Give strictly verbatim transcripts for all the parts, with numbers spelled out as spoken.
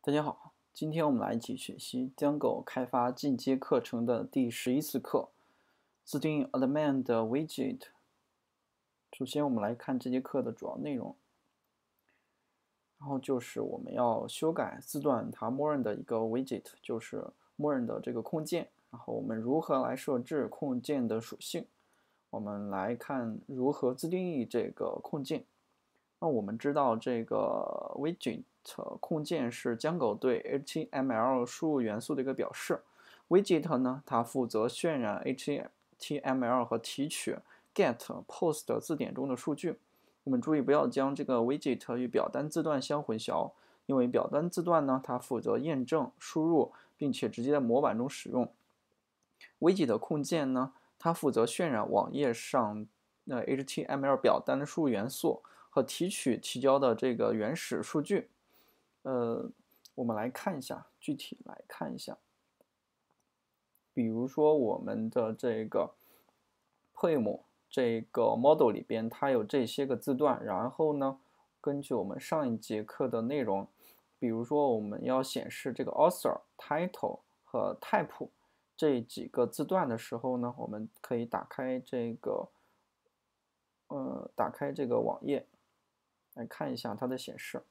大家好，今天我们来一起学习 Django 开发进阶课程的第十一次课，自定义 element 的 widget。首先，我们来看这节课的主要内容，然后就是我们要修改字段它默认的一个 widget，就是默认的这个控件。然后我们如何来设置控件的属性？我们来看如何自定义这个控件。那我们知道这个 widget 控件是 Django 对 H T M L 输入元素的一个表示。widget 呢，它负责渲染 H T M L 和提取 get、post 字典中的数据。我们注意不要将这个 widget 与表单字段相混淆，因为表单字段呢，它负责验证、输入，并且直接在模板中使用。widget 控件呢，它负责渲染网页上呃 H T M L 表单的输入元素和提取提交的这个原始数据。呃，我们来看一下，具体来看一下。比如说我们的这个 poem 这个 model 里边，它有这些个字段，然后呢，根据我们上一节课的内容，比如说我们要显示这个 author、title 和 type 这几个字段的时候呢，我们可以打开这个呃，打开这个网页来看一下它的显示。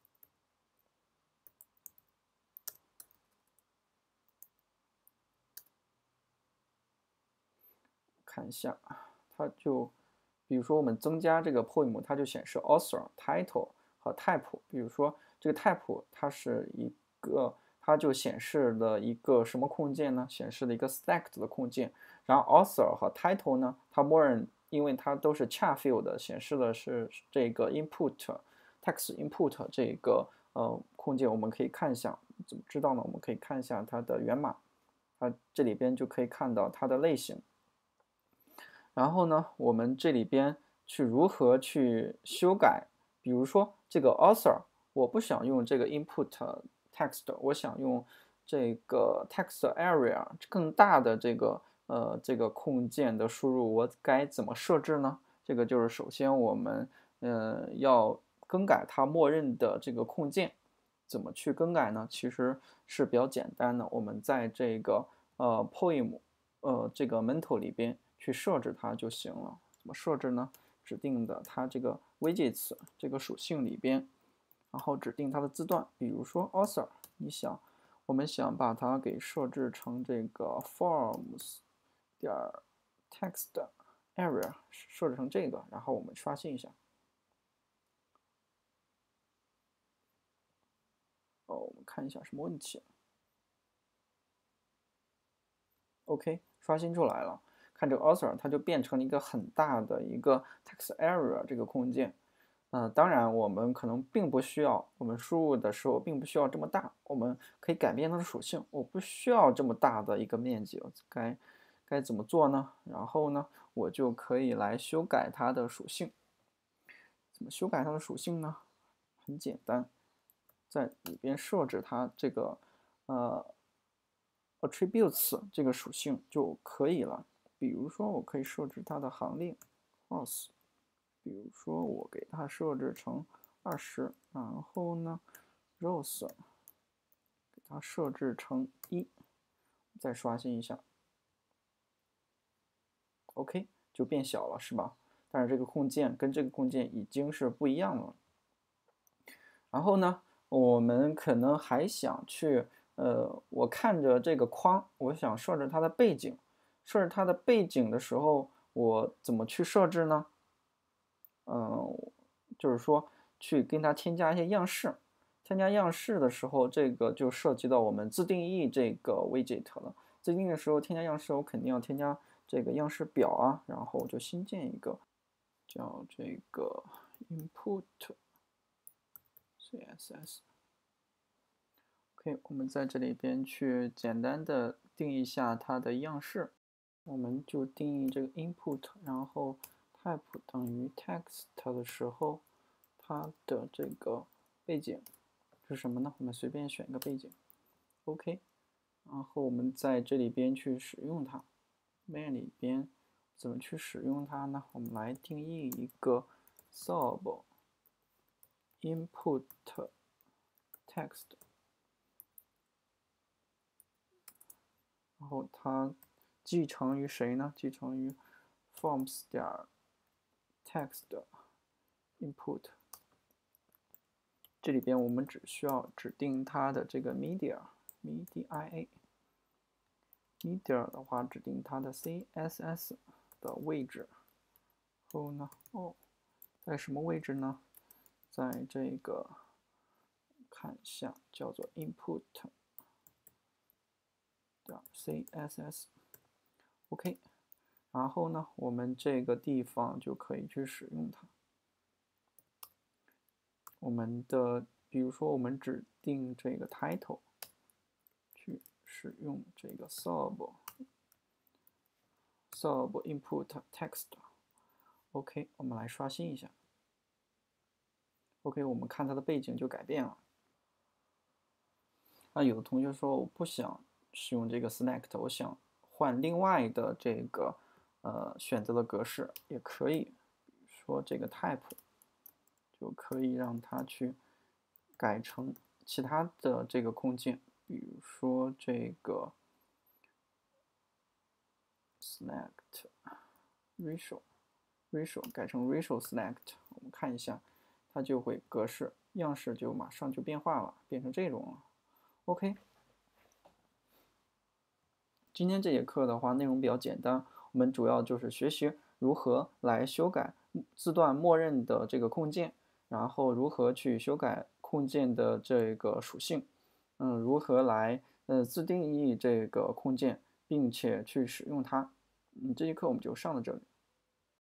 看一下，它就比如说我们增加这个 poem， 它就显示 author、title 和 type。比如说这个 type 它是一个，它就显示了一个什么控件呢？显示了一个 stacked 的控件。然后 author 和 title 呢，它默认因为它都是 char field， 显示的是这个 input text input 这个呃控件。我们可以看一下，怎么知道呢？我们可以看一下它的源码，它这里边就可以看到它的类型。然后呢，我们这里边去如何去修改？比如说这个 author， 我不想用这个 input text， 我想用这个 text area 更大的这个呃这个控件的输入，我该怎么设置呢？这个就是首先我们呃要更改它默认的这个控件，怎么去更改呢？其实是比较简单的，我们在这个呃 poem 呃这个 mental 里边去设置它就行了。怎么设置呢？指定的它这个 widgets 这个属性里边，然后指定它的字段，比如说 author， 你想我们想把它给设置成这个 forms 点 text area， 设置成这个，然后我们刷新一下。哦，我们看一下什么问题。OK， 刷新出来了。看这个 author， 它就变成了一个很大的一个 text area 这个空间。呃，当然我们可能并不需要，我们输入的时候并不需要这么大，我们可以改变它的属性。我不需要这么大的一个面积，该该怎么做呢？然后呢，我就可以来修改它的属性。怎么修改它的属性呢？很简单，在里边设置它这个呃 attributes 这个属性就可以了。比如说，我可以设置它的行令 false， 比如说我给它设置成二十，然后呢 rows 给它设置成一，再刷新一下 ，OK 就变小了，是吧？但是这个控件跟这个控件已经是不一样了。然后呢，我们可能还想去，呃，我看着这个框，我想设置它的背景。设置它的背景的时候，我怎么去设置呢？嗯，就是说去跟它添加一些样式。添加样式的时候，这个就涉及到我们自定义这个 widget 了。自定义的时候，添加样式，我肯定要添加这个样式表啊，然后我就新建一个，叫这个 input C S S。OK， 我们在这里边去简单的定义一下它的样式，我们就定义这个 input， 然后 type 等于 text 的时候，它的这个背景是什么呢？我们随便选一个背景 ，OK， 然后我们在这里边去使用它 ，main 里边怎么去使用它呢？我们来定义一个 sub input text。 然后它继承于谁呢？继承于 forms 点 text input。这里边我们只需要指定它的这个 media media media 的话，指定它的 C S S 的位置。后呢，哦，在什么位置呢？在这个看一下，叫做 input 点 C S S。OK， 然后呢，我们这个地方就可以去使用它。我们的，比如说我们指定这个 title， 去使用这个 sub sub input text。OK， 我们来刷新一下。OK， 我们看它的背景就改变了。那有的同学说我不想使用这个 select， 我想换另外的这个呃选择的格式，也可以，比如说这个 type。就可以让它去改成其他的这个空间，比如说这个 select ratio ratio 改成 ratio select， 我们看一下，它就会格式样式就马上就变化了，变成这种了。OK， 今天这节课的话内容比较简单，我们主要就是学习如何来修改字段默认的这个控件。然后如何去修改控件的这个属性，嗯，如何来呃自定义这个控件，并且去使用它。嗯，这节课我们就上到这里。